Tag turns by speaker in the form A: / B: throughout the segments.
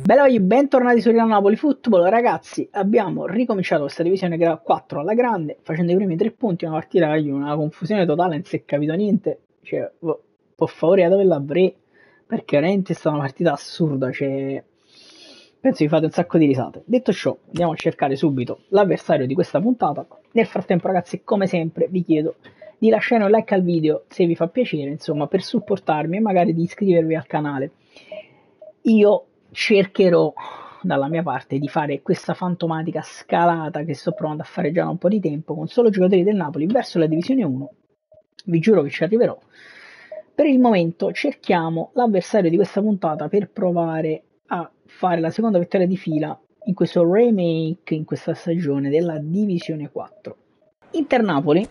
A: Bello, bentornati su Real Napoli Football. Ragazzi, abbiamo ricominciato questa divisione 4 alla grande, facendo i primi 3 punti, una partita di una confusione totale, non si è capito niente. Cioè, per favore, dove l'avrei? Perché veramente è stata una partita assurda, cioè, penso vi fate un sacco di risate. Detto ciò, andiamo a cercare subito l'avversario di questa puntata. Nel frattempo, ragazzi, come sempre, vi chiedo di lasciare un like al video se vi fa piacere, insomma, per supportarmi e magari di iscrivervi al canale. Io cercherò dalla mia parte di fare questa fantomatica scalata che sto provando a fare già da un po' di tempo con solo giocatori del Napoli verso la divisione 1. Vi giuro che ci arriverò. Per il momento cerchiamo l'avversario di questa puntata per provare a fare la seconda vittoria di fila in questo remake, in questa stagione della divisione 4. Inter-Napoli.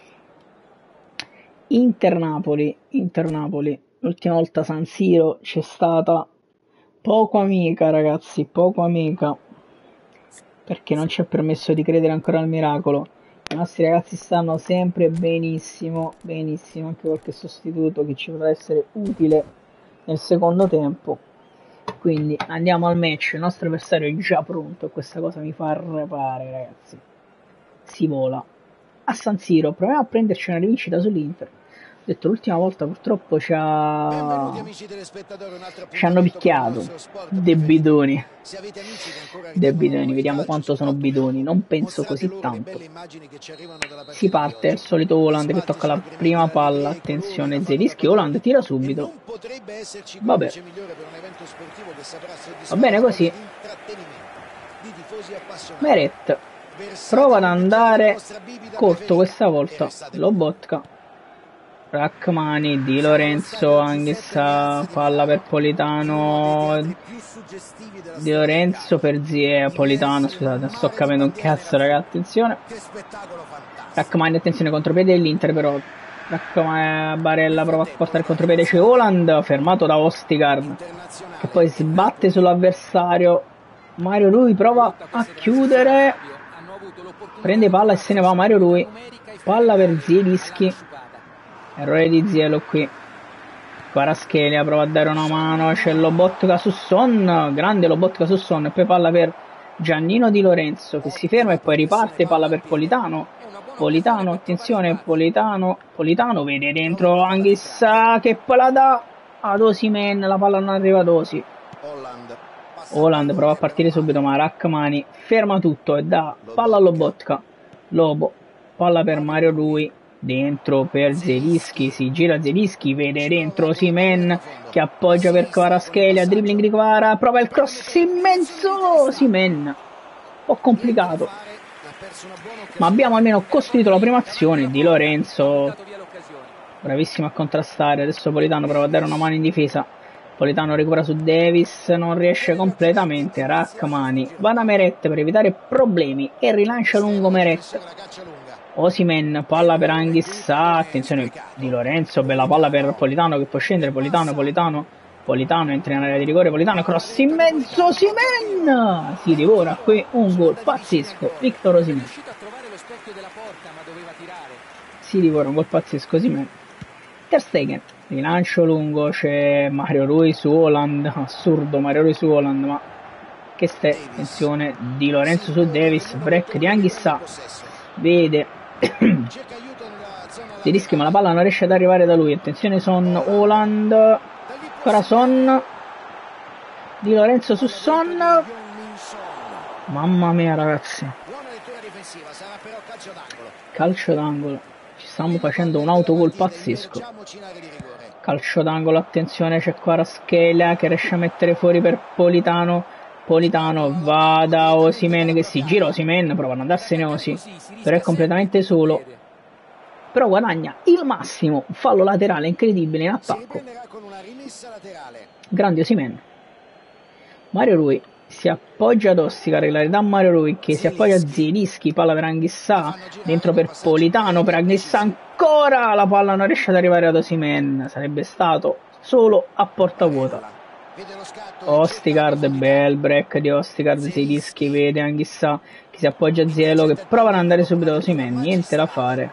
A: L'ultima volta San Siro c'è stata poco amica, ragazzi, poco amica, perché non ci ha permesso di credere ancora al miracolo. I nostri ragazzi stanno sempre benissimo, anche qualche sostituto che ci potrà essere utile nel secondo tempo. Quindi andiamo al match, il nostro avversario è già pronto e questa cosa mi fa arrapare, ragazzi. Si vola. A San Siro proviamo a prenderci una rivincita sull'Inter. Ho detto l'ultima volta purtroppo ci hanno picchiato. Debitoni, vediamo quanto sono bidoni. Non penso così tanto. Si parte, il solito Haaland che tocca la prima palla. Attenzione, Zelischi, Haaland tira subito. Vabbè, va bene così. Meret prova ad andare corto questa volta. Lobotka, Rachmani, Di Lorenzo, Anghissa, palla per Politano, Di Lorenzo per Politano, scusate, non sto capendo un cazzo, ragazzi, attenzione. Rachmani, attenzione, contropiede dell'Inter però. Barella prova a portare il contropiede, c'è Haaland, fermato da Ostigard, che poi si batte sull'avversario. Mario Rui prova a chiudere, prende palla e se ne va Mario Rui, palla per Zielinski. Errore di Zielo qui. Kvaratskhelia prova a dare una mano. C'è Lobotka su Son. Grande Lobotka su Son. E poi palla per Giannino Di Lorenzo che si ferma e poi riparte. Palla per Politano. Politano, attenzione. Politano vede dentro Anghissa che poi la dà ad Osimhen. La palla non arriva ad Osi. Haaland prova a partire subito ma Rachmani ferma tutto e dà palla a Lobotka. Lobo. Palla per Mario Rui. Dentro per Zelischi, si gira Zelischi, vede dentro Osimhen che appoggia per Kvaratskhelia, dribbling di Kvara, prova il cross immenso, Osimhen, un po' complicato, ma abbiamo almeno costruito la prima azione. Di Lorenzo, bravissimo a contrastare, adesso Politano prova a dare una mano in difesa, Politano recupera su Davis, non riesce completamente, Rachmani, va da Meret per evitare problemi e rilancia lungo Meret. Osimhen, palla per Anghissa, attenzione Di Lorenzo, bella palla per Politano che può scendere, Politano entra in area di rigore, Politano cross immenso, Osimhen si divora qui un gol pazzesco, Victor Osimhen si divora un gol pazzesco, Osimhen. Ter Stegen, rilancio lungo, c'è Mario Rui su Haaland, assurdo Mario Rui su Haaland, ma che stai, attenzione Di Lorenzo su Davis, break di Anghissa, vede si rischia ma la palla non riesce ad arrivare da lui, attenzione Son, Haaland, ancora Son, Di Lorenzo su Son, mamma mia ragazzi, calcio d'angolo, ci stiamo facendo un autogol pazzesco, calcio d'angolo, attenzione c'è Kvaratskhelia che riesce a mettere fuori per Politano va da Osimhen che si gira, Osimhen prova ad andarsene Osi, però è completamente solo, però guadagna il massimo, fallo laterale incredibile in attacco, grande Osimhen. Mario Rui si appoggia ad Ostigard, la ridà Mario Rui che si appoggia a Zielinski, palla per Anghissa, dentro per Politano, per Anghissa ancora, la palla non riesce ad arrivare ad Osimhen, sarebbe stato solo a porta vuota. Ostigard, bel break di Ostigard, Zielinski vede Anghissa che si appoggia a Zielo che prova ad andare subito ad Osimhen, niente da fare,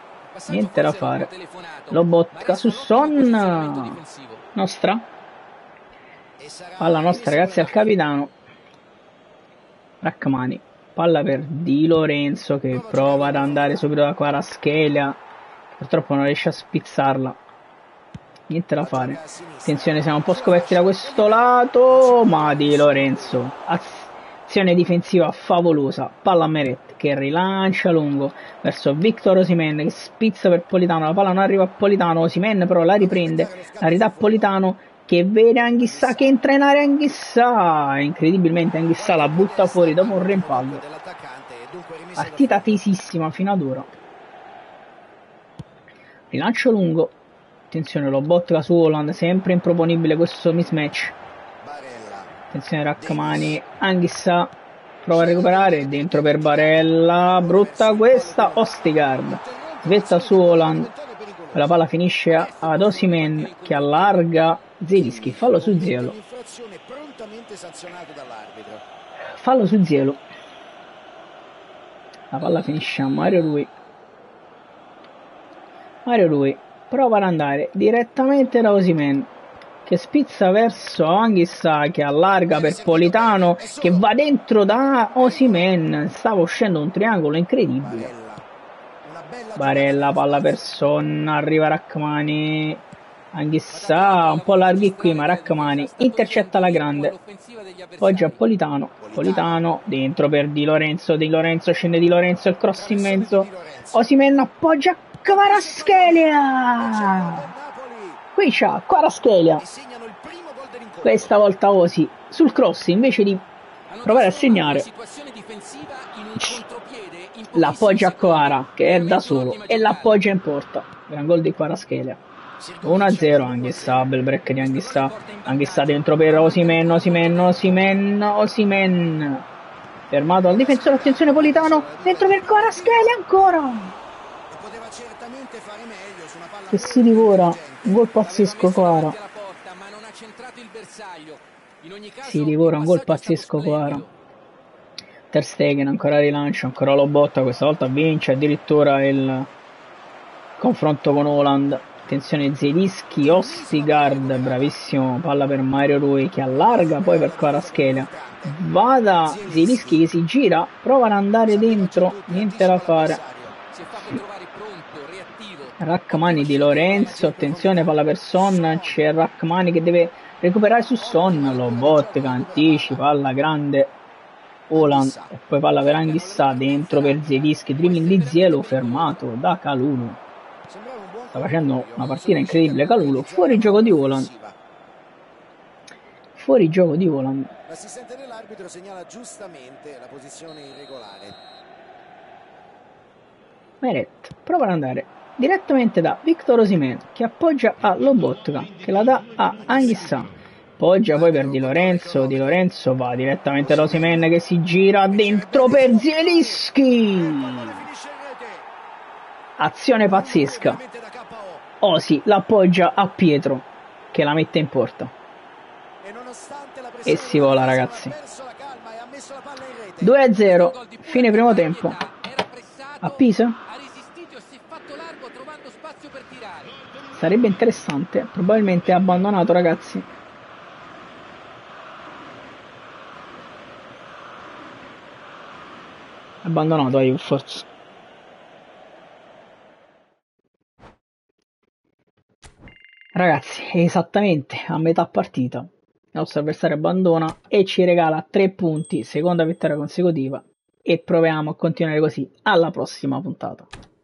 A: Lobotka su Son, nostra, palla nostra ragazzi al capitano, Rachmani, palla per Di Lorenzo che prova ad andare subito da Kvaratskhelia, purtroppo non riesce a spizzarla. Niente da fare. Attenzione, siamo un po' scoperti da questo lato, ma Di Lorenzo, azione difensiva favolosa, palla a Meret che rilancia lungo verso Victor Osimhen che spizza per Politano, la palla non arriva a Politano, Osimhen però la riprende, la ridà a Politano che vede Anghissà che entra in area, Anghissà, incredibilmente Anghissà la butta fuori dopo un rimpallo. Partita tesissima fino ad ora. Rilancio lungo. Attenzione, Lobotka su Haaland, sempre improponibile questo mismatch. Attenzione Rachmani, Anghissà prova a recuperare, dentro per Barella, brutta questa, Ostigard, svetta su Haaland, la palla finisce ad Osimhen che allarga, Zielinski, fallo su Zielo. Fallo su Zielo. La palla finisce a Mario Rui. Mario Rui prova ad andare direttamente da Osimhen che spizza verso Anghissà che allarga per Politano che va dentro da Osimhen. Stava uscendo un triangolo incredibile. Barella, palla per Son, arriva Rachmani, Anghissà un po' larghi qui ma Rachmani intercetta la grande, poggia Politano, Politano dentro per Di Lorenzo, Di Lorenzo scende Di Lorenzo, il cross in mezzo, Osimhen appoggia Kvaratskhelia, qui c'ha Kvaratskhelia, questa volta Osi sul cross invece di provare a segnare l'appoggia a Kvara che è da solo e l'appoggia in porta. Gran gol di Kvaratskhelia. 1-0 Anghissà, bel break di Anghissà, Anghissà dentro per Osimhen, Osimhen fermato dal difensore, attenzione Politano dentro per Kvaratskhelia ancora che si divora, un gol pazzesco Kvara, si divora, un gol pazzesco Kvara. Ter Stegen ancora rilancio, ancora Lobotka, questa volta vince addirittura il confronto con Haaland. Attenzione Zielinski, Ostigard, bravissimo, palla per Mario Rui che allarga poi per Kvaratskhelia, vada Zielinski che si gira, prova ad andare dentro, niente da fare. Rachmani, Di Lorenzo, attenzione palla per Son, c'è Rachmani che deve recuperare su Son, Lobotka anticipa alla grande Haaland e poi palla per Anghissà dentro per Zielinski, dribbling di Zielo fermato da Kalulu. Sta facendo una partita incredibile Kalulu, fuori gioco di Haaland. Fuori gioco di Haaland.
B: L'assistente dell'arbitro segnala giustamente la posizione irregolare.
A: Meret prova ad andare direttamente da Victor Osimhen che appoggia a Lobotka che la dà a Anghissà. Poggia poi per Di Lorenzo, Di Lorenzo va direttamente da Osimhen che si gira dentro per Zielinski. Azione pazzesca. Osi l'appoggia a Pietro che la mette in porta. E si vola ragazzi. 2-0, fine primo tempo. A Pisa? Sarebbe interessante, probabilmente è abbandonato ragazzi. Abbandonato a forse. Ragazzi, esattamente a metà partita il nostro avversario abbandona e ci regala 3 punti, seconda vittoria consecutiva, e proviamo a continuare così alla prossima puntata.